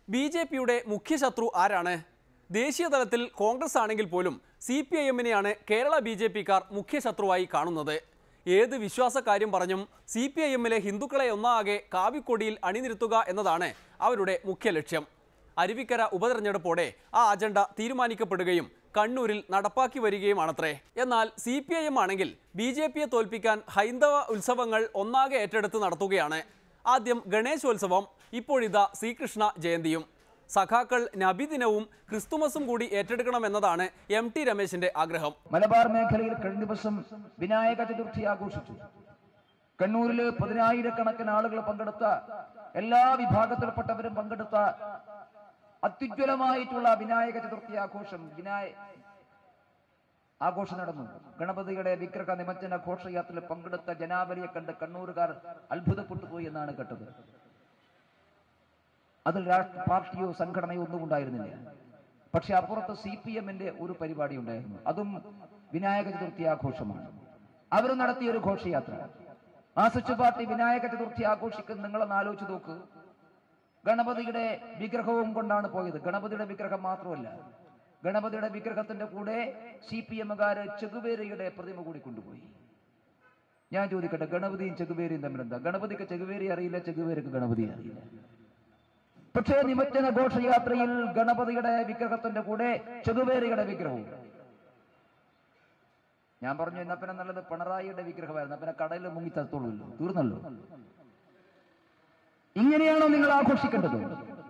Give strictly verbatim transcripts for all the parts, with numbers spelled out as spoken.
B J പിയുടെ മുഖ്യശത്രു ആരാണ്? ദേശീയ തലത്തിൽ കോൺഗ്രസ് ആണെങ്കിൽ പോലും സി പി ഐ എമ്മിനെയാണ് കേരള ബി ജെ പിക്കാർ മുഖ്യശത്രുവായി കാണുന്നത്. ഏത് വിശ്വാസക്കാര്യം പറഞ്ഞും സി പി ഐ എമ്മിലെ ഹിന്ദുക്കളെ ഒന്നാകെ കാവിക്കൊടിയിൽ അണിനിരത്തുക എന്നതാണ് അവരുടെ മുഖ്യ ലക്ഷ്യം. അരുവിക്കര ഉപതെരഞ്ഞെടുപ്പോടെ ആ അജണ്ട തീരുമാനിക്കപ്പെടുകയും കണ്ണൂരിൽ നടപ്പാക്കി വരികയുമാണത്രേ. എന്നാൽ സി പി ഐ എം ആണെങ്കിൽ ബി ജെ പിയെ തോൽപ്പിക്കാൻ ഹൈന്ദവ ഉത്സവങ്ങൾ ഒന്നാകെ ഏറ്റെടുത്ത് നടത്തുകയാണ്. ആദ്യം ഗണേശോത്സവം, ഇപ്പോഴിതാ ശ്രീകൃഷ്ണ ജയന്തിയും. സഖാക്കൾ നബിദിനവും ക്രിസ്തുമസും കൂടി ഏറ്റെടുക്കണമെന്നതാണ് എം ടി രമേശിന്റെ ആഗ്രഹം. മലബാർ മേഖലയിൽ കഴിഞ്ഞ ദിവസം വിനായക ചതുർത്ഥി ആഘോഷിച്ചു. കണ്ണൂരിൽ പതിനായിരക്കണക്കിന് ആളുകൾ പങ്കെടുത്ത, എല്ലാ വിഭാഗത്തിൽപ്പെട്ടവരും പങ്കെടുത്ത അത്യുജ്വലമായിട്ടുള്ള വിനായക ചതുർത്ഥി ആഘോഷം വിനായ ആഘോഷം നടന്നു. ഗണപതിയുടെ വിഗ്രഹ നിമജ്ജന ഘോഷയാത്രയിൽ പങ്കെടുത്ത ജനാവലിയെ കണ്ട് കണ്ണൂരുകാർ അത്ഭുതപ്പെട്ടുപോയി എന്നാണ് കേട്ടത്. അതിൽ രാഷ്ട്രീയ പാർട്ടിയോ സംഘടനയോ ഒന്നും ഉണ്ടായിരുന്നില്ല. പക്ഷെ അപ്പുറത്ത് സി പി എമ്മിന്റെ ഒരു പരിപാടി ഉണ്ടായിരുന്നു. അതും വിനായക ചതുർത്ഥി ആഘോഷമാണ്. അവർ നടത്തിയ ഒരു ഘോഷയാത്ര. മാർക്സിസ്റ്റ് പാർട്ടി വിനായക ചതുർത്ഥി ആഘോഷിക്കുന്ന നിങ്ങളൊന്ന് ആലോചിച്ച് നോക്ക്. ഗണപതിയുടെ വിഗ്രഹവും കൊണ്ടാണ് പോയത്. ഗണപതിയുടെ വിഗ്രഹം മാത്രമല്ല, ഗണപതിയുടെ വിഗ്രഹത്തിന്റെ കൂടെ സി പി എമ്മുകാര് ചെഗുവേരയുടെ പ്രതിമ കൂടി കൊണ്ടുപോയി. ഞാൻ ചോദിക്കട്ടെ, ഗണപതിയും ചെഗുവേരയും തമ്മിലെന്താ? ഗണപതിക്ക് ചെഗുവേരി അറിയില്ല, ചെഗുവേരക്ക് ഗണപതി അറിയില്ല. പക്ഷേ നിമജ്ജന ഘോഷയാത്രയിൽ ഗണപതിയുടെ വിഗ്രഹത്തിന്റെ കൂടെ ചെഗുവേരയുടെ വിഗ്രഹവും. ഞാൻ പറഞ്ഞു, എന്നപ്പനെ നല്ലത് പിണറായിയുടെ വിഗ്രഹമായിരുന്നു, അപ്പനെ കടലിൽ മുങ്ങി തത്തോളൂല്ലോ, തീർന്നല്ലോ. ഇങ്ങനെയാണോ നിങ്ങൾ ആഘോഷിക്കേണ്ടത്?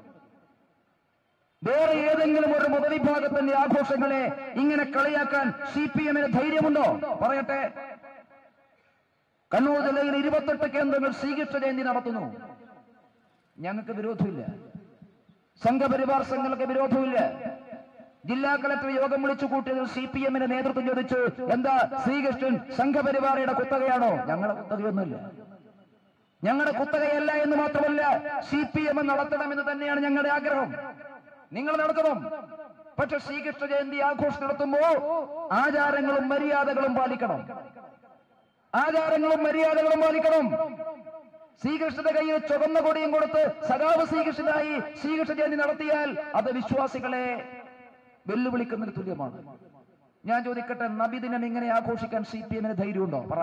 വേറെ ഏതെങ്കിലും ഒരു മതവിഭാഗത്തിന്റെ ആഘോഷങ്ങളെ ഇങ്ങനെ കളിയാക്കാൻ സി പി എമ്മിന് ധൈര്യമുണ്ടോ? പറയട്ടെ. കണ്ണൂർ ജില്ലയിൽ ഇരുപത്തെട്ട് കേന്ദ്രങ്ങൾ ശ്രീകൃഷ്ണ ജയന്തി നടത്തുന്നു. ഞങ്ങൾക്ക് വിരോധമില്ല, സംഘപരിവാർ സംഘങ്ങൾക്ക് വിരോധമില്ല. ജില്ലാ കളക്ടർ യോഗം വിളിച്ചു കൂട്ടിയതിൽ സി പി എമ്മിന്റെ നേതൃത്വം ചോദിച്ചു, എന്താ ശ്രീകൃഷ്ണൻ സംഘപരിവാറയുടെ കുത്തകയാണോ? ഞങ്ങളുടെ കുത്തകയൊന്നുമില്ല. ഞങ്ങളുടെ കുത്തകയല്ല എന്ന് മാത്രമല്ല, സി പി എം നടത്തണമെന്ന് തന്നെയാണ് ഞങ്ങളുടെ ആഗ്രഹം. നിങ്ങൾ നടത്തണം. പക്ഷെ ശ്രീകൃഷ്ണ ജയന്തി ആഘോഷം നടത്തുമ്പോ ആചാരങ്ങളും മര്യാദകളും പാലിക്കണം. ആചാരങ്ങളും മര്യാദകളും പാലിക്കണം. ശ്രീകൃഷ്ണന്റെ കയ്യിൽ ചുവന്ന കൊടിയും കൊടുത്ത് സഖാവ് ശ്രീകൃഷ്ണനായി ശ്രീകൃഷ്ണ ജയന്തി നടത്തിയാൽ അത് വിശ്വാസികളെ വെല്ലുവിളിക്കുന്നതിന് തുല്യമാണ്. ഞാൻ ചോദിക്കട്ടെ, നബിദിനം ഇങ്ങനെ ആഘോഷിക്കാൻ സി പി എമ്മിന് ധൈര്യമുണ്ടോ? പറ.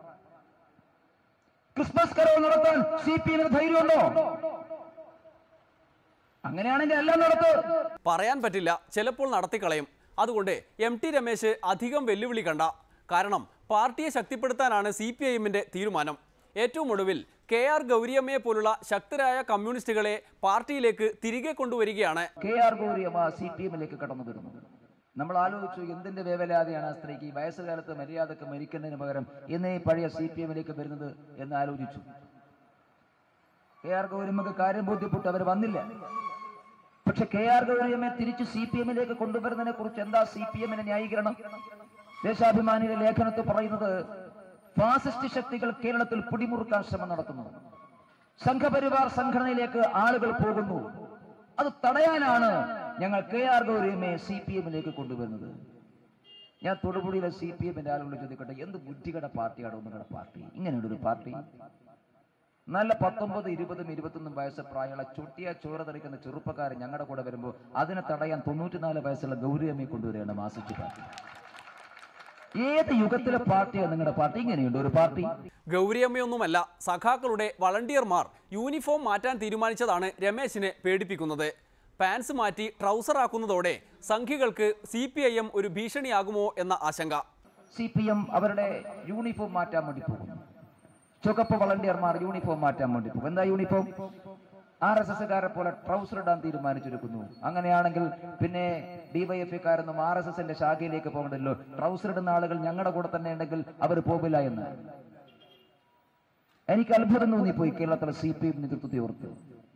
ക്രിസ്മസ് കരോൾ നടത്താൻ സി പി എമ്മിന് ധൈര്യമുണ്ടോ? അങ്ങനെയാണെങ്കിൽ എല്ലാം നടത്ത്. പറയാൻ പറ്റില്ല, ചിലപ്പോൾ നടത്തിക്കളയും. അതുകൊണ്ട് എം ടി രമേശ് അധികം വെല്ലുവിളി കണ്ട. കാരണം പാർട്ടിയെ ശക്തിപ്പെടുത്താനാണ് സി പി ഐ എമ്മിന്റെ തീരുമാനം. ഏറ്റവും ഒടുവിൽ കെ ആർ ഗൗരിയമ്മയെ പോലുള്ള ശക്തരായ കമ്മ്യൂണിസ്റ്റുകളെ പാർട്ടിയിലേക്ക് തിരികെ കൊണ്ടുവരികയാണ്. K R Gouriamma C P എമ്മിലേക്ക് കടന്നു വരുന്നു. നമ്മൾ ആലോചിച്ചു, എന്തിന്റെ വേവലാതിയാണ് ആ സ്ത്രീക്ക് ഈ വയസ്സുകാലത്ത് മര്യാദക്ക് മരിക്കുന്നതിന് പകരം എന്നേ പഴയ സി പി എമ്മിലേക്ക് വരുന്നത് എന്ന് ആലോചിച്ചു. കെ ആർ ഗൗരിയമ്മക്ക് കാര്യം ബോധ്യപ്പെട്ടു, അവർ വന്നില്ല. പക്ഷെ കെ ആർ ഗൗരിയമ്മയെ തിരിച്ച് സി പി എമ്മിലേക്ക് കൊണ്ടുവരുന്നതിനെ കുറിച്ച് എന്താ സി പി എമ്മിന്റെ ന്യായീകരണം? ദേശാഭിമാനിയുടെ ലേഖനത്തിൽ പറയുന്നത്, ഫാസിസ്റ്റ് ശക്തികൾ കേരളത്തിൽ പിടിമുറുക്കാൻ ശ്രമം നടത്തുന്നു, സംഘപരിവാർ സംഘടനയിലേക്ക് ആളുകൾ പോകുന്നു. അത് തടയാനാണ് ഞങ്ങൾ കെ ആർ ഗൗരിയമ്മയെ സി പി എമ്മിലേക്ക് കൊണ്ടുവരുന്നത്. ഞാൻ തൊടുപുഴയിലെ സി പി എമ്മിന്റെ ആളുകളോട് ചോദിക്കട്ടെ, എന്ത് ബുദ്ധികട പാർട്ടിയാണോ നിങ്ങളുടെ പാർട്ടി? ഇങ്ങനെയുള്ളൊരു പാർട്ടി? നല്ല പത്തൊമ്പത് ഇരുപതും ഇരുപത്തൊന്നും വയസ്സ് പ്രായമുള്ള ചൊട്ടിയ ചോര തെറിക്കുന്ന ചെറുപ്പക്കാരൻ ഞങ്ങളുടെ കൂടെ വരുമ്പോൾ അതിനെ തടയാൻ തൊണ്ണൂറ്റിനാല് വയസ്സുള്ള ഗൗരിയമ്മയെ കൊണ്ടുവരികയാണ് മാർക്സിസ്റ്റ് പാർട്ടി. ഏത് യുഗത്തിലെ പാർട്ടിയാണ് നിങ്ങളുടെ പാർട്ടി? ഇങ്ങനെയുണ്ട് ഒരു പാർട്ടി? ഗൗരിയമ്മയൊന്നുമല്ല, സഖാക്കളുടെ വളണ്ടിയർമാർ യൂണിഫോം മാറ്റാൻ തീരുമാനിച്ചതാണ് രമേശിനെ പേടിപ്പിക്കുന്നത്. പാൻസ് മാറ്റി ട്രൗസർ ആക്കുന്നതോടെ സംഘികൾക്ക് സി പി ഐ എം ഒരു ഭീഷണിയാകുമോ എന്ന ആശങ്ക. സി പി എം അവരുടെ യൂണിഫോം മാറ്റാൻ വേണ്ടി പോകുന്നു. ചുവപ്പ് വളണ്ടിയർമാർ യൂണിഫോം മാറ്റാൻ വേണ്ടി പോകും. എന്താ യൂണിഫോം? ആർ എസ് എസ്സുകാരെ പോലെ ട്രൗസർ ഇടാൻ തീരുമാനിച്ചിരിക്കുന്നു. അങ്ങനെയാണെങ്കിൽ പിന്നെ ഡിവൈഎഫ്ഐക്കാരൊന്നും ആർ എസ് എസിന്റെ ശാഖയിലേക്ക് പോകണ്ടല്ലോ. ട്രൗസർ ഇടുന്ന ആളുകൾ ഞങ്ങളുടെ കൂടെ തന്നെ ഉണ്ടെങ്കിൽ അവർ പോകില്ല എന്ന് എനിക്ക് അത്ഭുതം തോന്നിപ്പോയി. കേരളത്തിലെ സി പി എം നേതൃത്വത്തെ ഓർത്ത്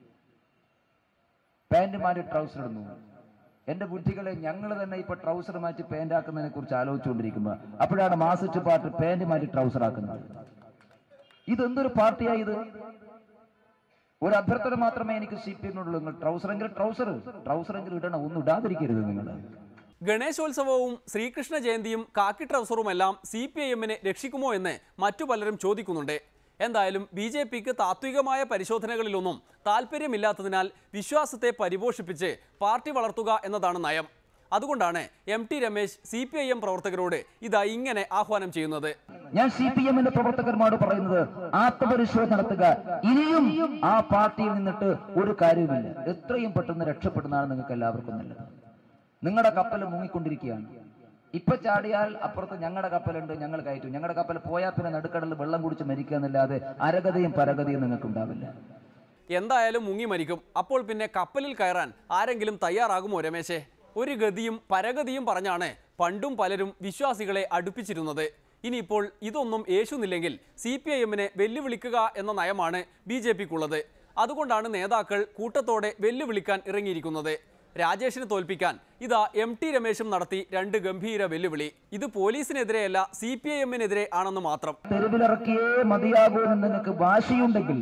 പാന്റ് മാറ്റി ട്രൗസർ ഇടുന്നു. എന്റെ ബുദ്ധികളെ, ഞങ്ങൾ തന്നെ ഇപ്പൊ ട്രൗസർ മാറ്റി പാന്റ് ആക്കുന്നതിനെ കുറിച്ച് ആലോചിച്ചുകൊണ്ടിരിക്കുമ്പോ അപ്പോഴാണ് മാർക്സിസ്റ്റ് പാർട്ടി പാന്റ് മാറ്റി ട്രൗസർ ആക്കുന്നത്. ഇതെന്തൊരു പാർട്ടിയായി ഇത്? ഒരു അഭ്യർത്ഥന മാത്രമേ എനിക്ക് സി പി എമ്മിനുള്ളൂ, നിങ്ങൾ ട്രൗസറെങ്കിൽ ട്രൗസർ ട്രൗസറെങ്കിലും ഇടണം, ഒന്നും ഇടാതിരിക്കരുത് നിങ്ങൾ. ഗണേശോത്സവവും ശ്രീകൃഷ്ണ ജയന്തിയും കാക്കി ട്രൗസറുമെല്ലാം സി പി ഐ എമ്മിനെ രക്ഷിക്കുമോ എന്ന് മറ്റു പലരും ചോദിക്കുന്നുണ്ട്. എന്തായാലും ബി ജെ പിക്ക് താത്വികമായ പരിശോധനകളിലൊന്നും താല്പര്യമില്ലാത്തതിനാൽ വിശ്വാസത്തെ പരിപോഷിപ്പിച്ച് പാർട്ടി വളർത്തുക എന്നതാണ് നയം. അതുകൊണ്ടാണ് M T Ramesh C P I M പ്രവർത്തകരോട് ഇതാ ഇങ്ങനെ ആഹ്വാനം ചെയ്യുന്നത്. ഞാൻ സി പി എമ്മിന്റെ പ്രവർത്തകന്മാരോട് പറയുന്നത് ആത്മപരിശോധന നടത്തുക. ഇനിയും ആ പാർട്ടിയിൽ നിന്നിട്ട് ഒരു കാര്യവുമില്ല. എത്രയും പെട്ടെന്ന് രക്ഷപ്പെടുന്നതാണ് നിങ്ങൾക്ക് എല്ലാവർക്കും നല്ലത്. നിങ്ങളുടെ കപ്പൽ മുങ്ങിക്കൊണ്ടിരിക്കുകയാണ്. ഇപ്പൊ ചാടിയാൽ അപ്പുറത്ത് ഞങ്ങളുടെ കപ്പലുണ്ട്, ഞങ്ങൾ കയറ്റും. ഞങ്ങളുടെ കപ്പൽ പോയാൽ പിന്നെ നടുക്കടലിൽ വെള്ളം കുടിച്ച് മരിക്കുക എന്നല്ലാതെ അരഗതിയും പരഗതിയും നിങ്ങൾക്ക് ഉണ്ടാവില്ല. എന്തായാലും മുങ്ങി മരിക്കും. അപ്പോൾ പിന്നെ കപ്പലിൽ കയറാൻ ആരെങ്കിലും തയ്യാറാകുമോ രമേശേ? ഒരു ഗതിയും പരഗതിയും പറഞ്ഞാണ് പണ്ടും പലരും വിശ്വാസികളെ അടുപ്പിച്ചിരുന്നത്. ഇനിയിപ്പോൾ ഇതൊന്നും യേശുന്നില്ലെങ്കിൽ സി പി ഐ എമ്മിനെ വെല്ലുവിളിക്കുക എന്ന നയമാണ് ബി ജെ പിക്കുള്ളത്. അതുകൊണ്ടാണ് നേതാക്കൾ കൂട്ടത്തോടെ വെല്ലുവിളിക്കാൻ ഇറങ്ങിയിരിക്കുന്നത്. രാജേഷിനെ തോൽപ്പിക്കാൻ ഇതാ എം ടി രമേശും നടത്തി രണ്ട് ഗംഭീര വെല്ലുവിളി. ഇത് പോലീസിനെതിരെയല്ല, സി പി ഐ എമ്മിനെതിരെ ആണെന്ന് മാത്രം. തെരുവിലിറക്കിയേ മതിയാകൂ എന്ന് നിങ്ങൾക്ക് വാശിയുണ്ടെങ്കിൽ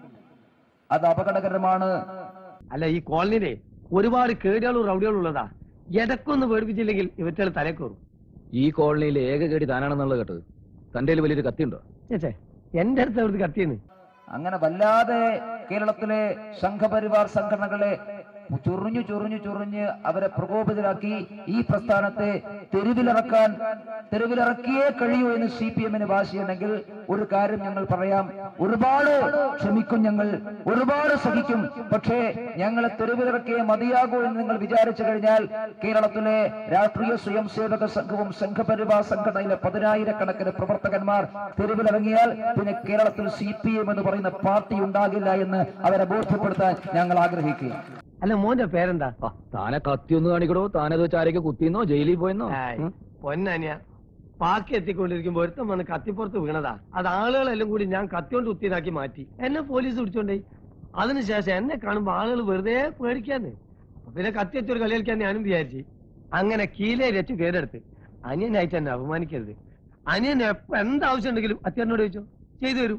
അത് അപകടകരമാണ്. അല്ല, ഈ കോളനിയിലെ ഒരുപാട് കേടുകളും റൗഡികളും ഉള്ളതാ. എടക്കൊന്ന് പേടിപ്പിച്ചില്ലെങ്കിൽ ഇവറ്റകൾ തലക്കോറും. ഈ കോളനിയിൽ ഏക കേടി താനാണെന്നുള്ളത് കേട്ടത്. തന്റെ വലിയൊരു കത്തിയുണ്ടോ? ചേച്ചേ, എന്റെ അടുത്ത് അവിടുത്തെ കത്തിയെന്ന്. അങ്ങനെ വല്ലാതെ കേരളത്തിലെ സംഘപരിവാർ സംഘടനകളെ ചൊറിഞ്ഞു ചൊറിഞ്ഞു ചൊറിഞ്ഞ് അവരെ പ്രകോപിതരാക്കി ഈ പ്രസ്ഥാനത്തെ തെരുവിലിറക്കാൻ തെരുവിലിറക്കിയേ കഴിയൂ എന്ന് സി പി എമ്മിന് വാശിയുണ്ടെങ്കിൽ ഒരു കാര്യം ഞങ്ങൾ പറയാം. ഒരുപാട് ക്ഷമിക്കും, ഞങ്ങൾ ഒരുപാട് സഹിക്കും. പക്ഷേ ഞങ്ങളെ തെരുവിലിറക്കിയേ മതിയാകൂ എന്ന് നിങ്ങൾ വിചാരിച്ചു കഴിഞ്ഞാൽ കേരളത്തിലെ രാഷ്ട്രീയ സ്വയം സേവക സംഘവും സംഘപരിവാർ സംഘടനയിലെ പതിനായിരക്കണക്കിന് പ്രവർത്തകന്മാർ തെരുവിലിറങ്ങിയാൽ പിന്നെ കേരളത്തിൽ സി പി എം എന്ന് പറയുന്ന പാർട്ടി ഉണ്ടാകില്ല എന്ന് അവരെ ബോധ്യപ്പെടുത്താൻ ഞങ്ങൾ ആഗ്രഹിക്കുക. അല്ല, മോന്റെ പേരെന്താ? താനെ കത്തിയൊന്ന് കാണിക്കടോ. താനത് വെച്ച് ആരൊക്കെ കുത്തിന്നോ ജയിലിൽ പോയെന്നോ? പൊന്നനിയ പാക്കി എത്തിക്കൊണ്ടിരിക്കുമ്പോ ഒരുത്തം വന്ന് കത്തിപ്പുറത്ത് വീണതാ. അത് ആളുകളെല്ലാം കൂടി ഞാൻ കത്തിയോണ്ട് കുത്തിയതാക്കി മാറ്റി. എന്നെ പോലീസ് പിടിച്ചോണ്ടേ. അതിനുശേഷം എന്നെ കാണുമ്പോ ആളുകൾ വെറുതെ പേടിക്കാന്ന്. പിന്നെ കത്തി വെച്ചൊരു കളി കളിക്കാൻ ഞാനും വിചാരിച്ചു. അങ്ങനെ കീലേ രച്ചു പേരെടുത്ത് അനിയനായിട്ട് എന്നെ അപമാനിക്കരുത്. അനിയൻ എപ്പ എന്താവശ്യം ഉണ്ടെങ്കിലും അച്ഛനോട് ചോദിച്ചോ, ചെയ്തു തരും.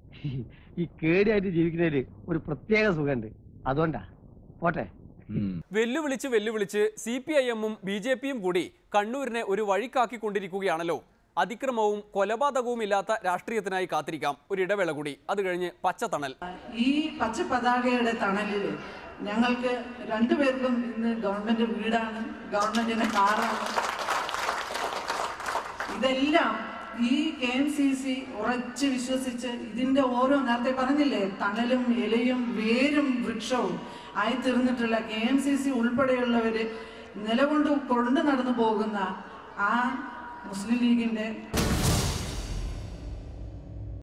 ഈ കേടിയായിട്ട് ജീവിക്കുന്നതില് ഒരു പ്രത്യേക സുഖമുണ്ട്. അതുകൊണ്ടാ പോട്ടെ. വെല്ലുവിളിച്ച് വെല്ലുവിളിച്ച് സി പി ഐ എമ്മും ബി ജെ പിയും കൂടി കണ്ണൂരിനെ ഒരു വഴിക്കാക്കിക്കൊണ്ടിരിക്കുകയാണല്ലോ. അതിക്രമവും കൊലപാതകവും ഇല്ലാത്ത രാഷ്ട്രീയത്തിനായി കാത്തിരിക്കാം. ഒരു ഇടവേള കൂടി, അത് കഴിഞ്ഞ് പച്ചത്തണൽ. ഈ പച്ച പതാകയുടെ തണലിൽ ഞങ്ങൾക്ക് രണ്ടുപേർക്കും ഇന്ന് ഗവൺമെന്റ് വീടാണ്, ഗവൺമെന്റിന്റെ കാറാണ്. ഇതെല്ലാം ഈ കെ എം സി സി ഉറച്ച് വിശ്വസിച്ച് ഇതിന്റെ ഓരോ, നേരത്തെ പറഞ്ഞില്ലേ, തണലും ഇലയും വേരും വൃക്ഷവും ആയി തീർന്നിട്ടുള്ള കെ എം സി സി ഉൾപ്പെടെയുള്ളവര് നിലകൊണ്ട് കൊണ്ടു നടന്നു പോകുന്ന ആ മുസ്ലിം ലീഗിന്റെ